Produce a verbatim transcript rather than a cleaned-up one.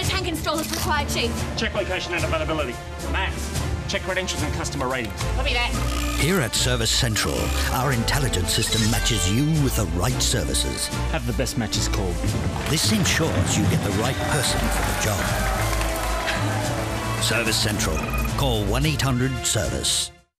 Watertank installers required, Chief. Check location and availability. Max, check credentials and customer ratings. Copy that. Here at Service Central, our intelligence system matches you with the right services. Have the best matches called. This ensures you get the right person for the job. Service Central. Call one eight hundred service.